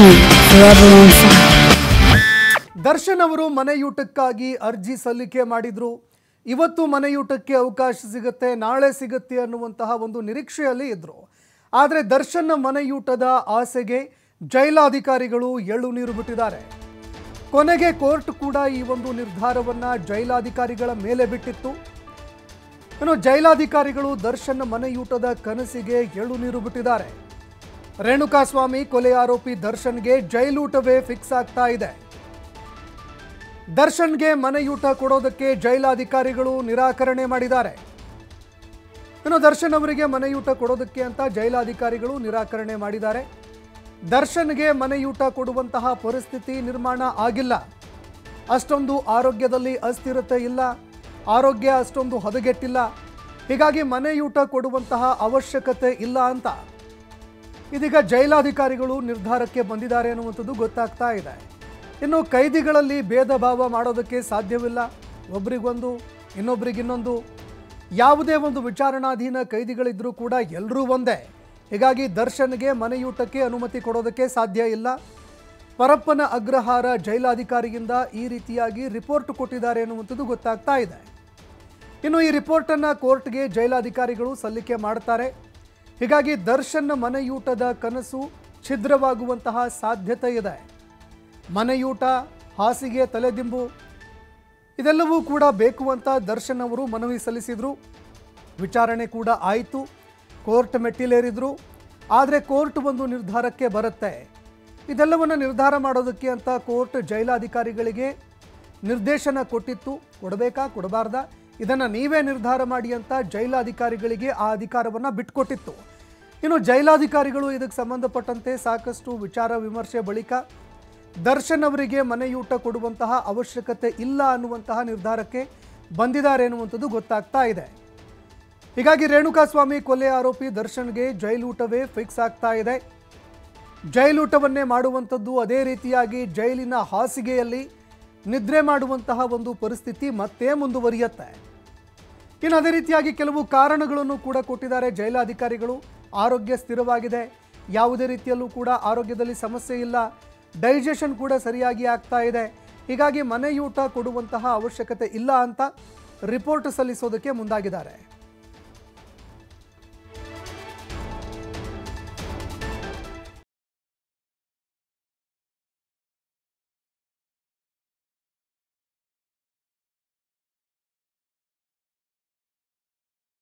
forever on fire. Darshan ಅವರು ಮನೆಯೂಟಕ್ಕಾಗಿ ಅರ್ಜಿ ಸಲ್ಲಿಕೆ ಮಾಡಿದ್ರು. ಇವತ್ತು ಮನೆಯೂಟಕ್ಕೆ ಅವಕಾಶ ಸಿಗುತ್ತೆ, ನಾಳೆ ಸಿಗುತ್ತೆ ಅನ್ನುವಂತಹ ಒಂದು ನಿರೀಕ್ಷೆಯಲ್ಲಿ ಇದ್ರು. ಆದರೆ ದರ್ಶನ್ ಮನೆಯೂಟದ ಆಸೆಗೆ ಜೈಲಾಧಿಕಾರಿಗಳು ಎಳ್ಳು ನೀರು ಬಿಟ್ಟಿದ್ದಾರೆ. ಕೊನೆಗೆ ಕೋರ್ಟ್ ಕೂಡ ಈ ಒಂದು ನಿರ್ಧಾರವನ್ನ ಜೈಲಾಧಿಕಾರಿಗಳ ಮೇಲೆ ಬಿಟ್ಟಿತ್ತು. ಇನ್ನು ಜೈಲಾಧಿಕಾರಿಗಳು ದರ್ಶನ್ ಮನೆಯೂಟದ ಕನಸಿಗೆ ಎಳ್ಳು ನೀರು ಬಿಟ್ಟಿದ್ದಾರೆ. ರೇಣುಕಾಸ್ವಾಮಿ ಕೊಲೆ ಆರೋಪಿ ದರ್ಶನ್ಗೆ ಜೈಲೂಟವೇ ಫಿಕ್ಸ್ ಆಗ್ತಾ ಇದೆ. ದರ್ಶನ್ಗೆ ಮನೆಯೂಟ ಕೊಡೋದಕ್ಕೆ ಜೈಲಾಧಿಕಾರಿಗಳು ನಿರಾಕರಣೆ ಮಾಡಿದ್ದಾರೆ. ಇನ್ನು ದರ್ಶನ್ ಅವರಿಗೆ ಮನೆಯೂಟ ಕೊಡೋದಕ್ಕೆ ಅಂತ ಜೈಲಾಧಿಕಾರಿಗಳು ನಿರಾಕರಣೆ ಮಾಡಿದ್ದಾರೆ. ದರ್ಶನ್ಗೆ ಮನೆಯೂಟ ಕೊಡುವಂತಹ ಪರಿಸ್ಥಿತಿ ನಿರ್ಮಾಣ ಆಗಿಲ್ಲ. ಅಷ್ಟೊಂದು ಆರೋಗ್ಯದಲ್ಲಿ ಅಸ್ಥಿರತೆ ಇಲ್ಲ, ಆರೋಗ್ಯ ಅಷ್ಟೊಂದು ಹದಗೆಟ್ಟಿಲ್ಲ. ಹೀಗಾಗಿ ಮನೆಯೂಟ ಕೊಡುವಂತಹ ಅವಶ್ಯಕತೆ ಇಲ್ಲ ಅಂತ ಇದೀಗ ಜೈಲಾಧಿಕಾರಿಗಳು ನಿರ್ಧಾರಕ್ಕೆ ಬಂದಿದ್ದಾರೆ ಅನ್ನುವಂಥದ್ದು ಗೊತ್ತಾಗ್ತಾ ಇದೆ. ಇನ್ನು ಕೈದಿಗಳಲ್ಲಿ ಭೇದ ಭಾವ ಮಾಡೋದಕ್ಕೆ ಸಾಧ್ಯವಿಲ್ಲ. ಒಬ್ರಿಗೊಂದು ಇನ್ನೊಬ್ರಿಗಿನ್ನೊಂದು, ಯಾವುದೇ ಒಂದು ವಿಚಾರಣಾಧೀನ ಕೈದಿಗಳಿದ್ರೂ ಕೂಡ ಎಲ್ಲರೂ ಒಂದೇ. ಹೀಗಾಗಿ ದರ್ಶನ್ಗೆ ಮನೆಯೂಟಕ್ಕೆ ಅನುಮತಿ ಕೊಡೋದಕ್ಕೆ ಸಾಧ್ಯ ಇಲ್ಲ. ಪರಪ್ಪನ ಅಗ್ರಹಾರ ಜೈಲಾಧಿಕಾರಿಯಿಂದ ಈ ರೀತಿಯಾಗಿ ರಿಪೋರ್ಟ್ ಕೊಟ್ಟಿದ್ದಾರೆ ಅನ್ನುವಂಥದ್ದು ಗೊತ್ತಾಗ್ತಾ ಇದೆ. ಇನ್ನು ಈ ರಿಪೋರ್ಟನ್ನು ಕೋರ್ಟ್ಗೆ ಜೈಲಾಧಿಕಾರಿಗಳು ಸಲ್ಲಿಕೆ ಮಾಡ್ತಾರೆ. ಹೀಗಾಗಿ ದರ್ಶನ್ ಮನೆಯೂಟದ ಕನಸು ಛಿದ್ರವಾಗುವಂತಹ ಸಾಧ್ಯತೆ ಇದೆ. ಮನೆಯೂಟ, ಹಾಸಿಗೆ, ತಲೆದಿಂಬು ಇದೆಲ್ಲವೂ ಕೂಡ ಬೇಕು ಅಂತ ದರ್ಶನ್ ಅವರು ಮನವಿ ಸಲ್ಲಿಸಿದರು. ವಿಚಾರಣೆ ಕೂಡ ಆಯಿತು, ಕೋರ್ಟ್ ಮೆಟ್ಟಿಲೇರಿದ್ರು. ಆದರೆ ಕೋರ್ಟ್ ಒಂದು ನಿರ್ಧಾರಕ್ಕೆ ಬರುತ್ತೆ. ಇದೆಲ್ಲವನ್ನು ನಿರ್ಧಾರ ಮಾಡೋದಕ್ಕೆ ಅಂತ ಕೋರ್ಟ್ ಜೈಲಾಧಿಕಾರಿಗಳಿಗೆ ನಿರ್ದೇಶನ ಕೊಟ್ಟಿತ್ತು. ಕೊಡಬೇಕಾ ಕೊಡಬಾರ್ದಾ ಇದನ್ನು ನೀವೇ ನಿರ್ಧಾರ ಮಾಡಿ ಅಂತ ಜೈಲಾಧಿಕಾರಿಗಳಿಗೆ ಆ ಅಧಿಕಾರವನ್ನು ಬಿಟ್ಕೊಟ್ಟಿತ್ತು. ಇನ್ನು ಜೈಲಾಧಿಕಾರಿಗಳು ಇದಕ್ಕೆ ಸಂಬಂಧಪಟ್ಟಂತೆ ಸಾಕಷ್ಟು ವಿಚಾರ ವಿಮರ್ಶೆ ಬಳಿಕ ದರ್ಶನ್ ಅವರಿಗೆ ಮನೆಯೂಟ ಕೊಡುವಂತಹ ಅವಶ್ಯಕತೆ ಇಲ್ಲ ಅನ್ನುವಂತಹ ನಿರ್ಧಾರಕ್ಕೆ ಬಂದಿದ್ದಾರೆ ಎನ್ನುವಂಥದ್ದು ಗೊತ್ತಾಗ್ತಾ ಇದೆ. ಹೀಗಾಗಿ ರೇಣುಕಾಸ್ವಾಮಿ ಕೊಲೆ ಆರೋಪಿ ದರ್ಶನ್ಗೆ ಜೈಲೂಟವೇ ಫಿಕ್ಸ್ ಆಗ್ತಾ ಇದೆ. ಜೈಲೂಟವನ್ನೇ ಮಾಡುವಂಥದ್ದು, ಅದೇ ರೀತಿಯಾಗಿ ಜೈಲಿನ ಹಾಸಿಗೆಯಲ್ಲಿ ನಿದ್ರೆ ಮಾಡುವಂತಹ ಒಂದು ಪರಿಸ್ಥಿತಿ ಮತ್ತೆ ಮುಂದುವರಿಯುತ್ತೆ. ಇನ್ನು ಅದೇ ರೀತಿಯಾಗಿ ಕೆಲವು ಕಾರಣಗಳನ್ನು ಕೂಡ ಕೊಟ್ಟಿದ್ದಾರೆ ಜೈಲಾಧಿಕಾರಿಗಳು. ಆರೋಗ್ಯ ಸ್ಥಿರವಾಗಿದೆ, ಯಾವುದೇ ರೀತಿಯಲ್ಲೂ ಕೂಡ ಆರೋಗ್ಯದಲ್ಲಿ ಸಮಸ್ಯೆ ಇಲ್ಲ, ಡೈಜೆಷನ್ ಕೂಡ ಸರಿಯಾಗಿ ಆಗ್ತಾ ಇದೆ. ಹೀಗಾಗಿ ಮನೆಯೂಟ ಕೊಡುವಂತಹ ಅವಶ್ಯಕತೆ ಇಲ್ಲ ಅಂತ ರಿಪೋರ್ಟ್ ಸಲ್ಲಿಸೋದಕ್ಕೆ ಮುಂದಾಗಿದ್ದಾರೆ.